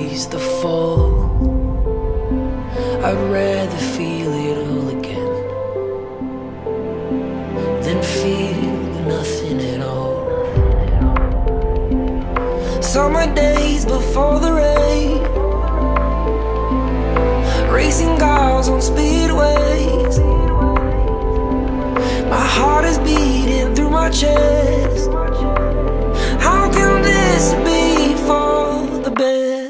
face the fall. I'd rather feel it all again than feel nothing at all. Summer days before the rain, racing cars on speedways. My heart is beating through my chest. How can this be for the best?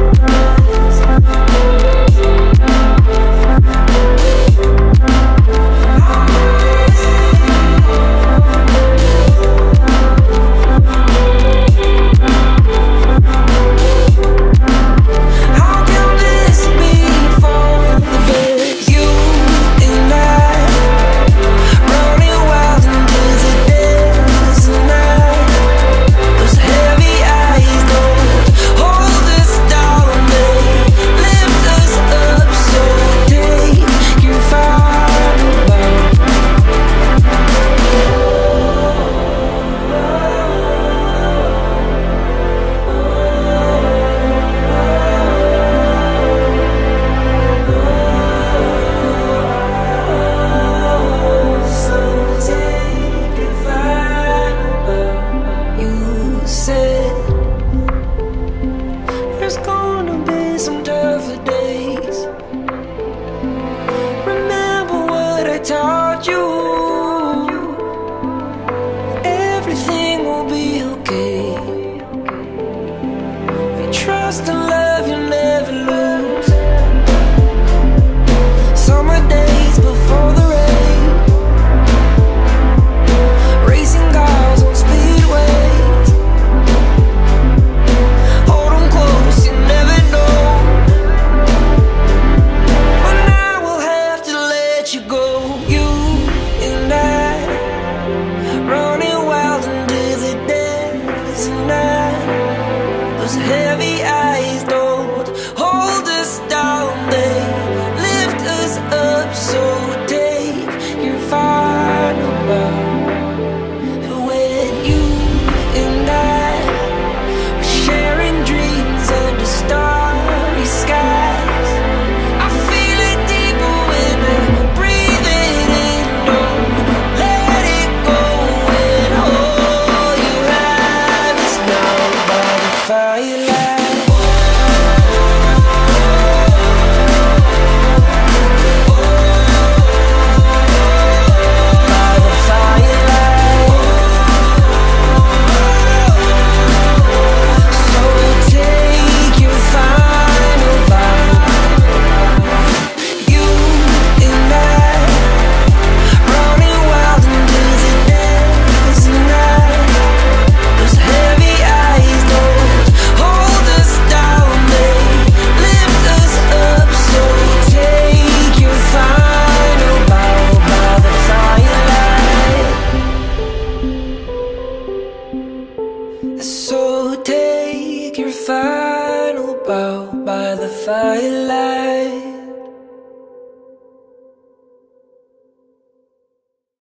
Taught you everything will be okay. If you trust and love, you never lose. Summer days before the rain, racing cars on speedways. Hold on close, you never know when I will have to let you go. Heavy eyes don't hold us down, they lift us up. So take your final bow. When you and I were sharing dreams under starry skies, I feel it deeper when I breathe it in. Don't let it go when all you have is now. By the firelight, so take your final bow by the firelight.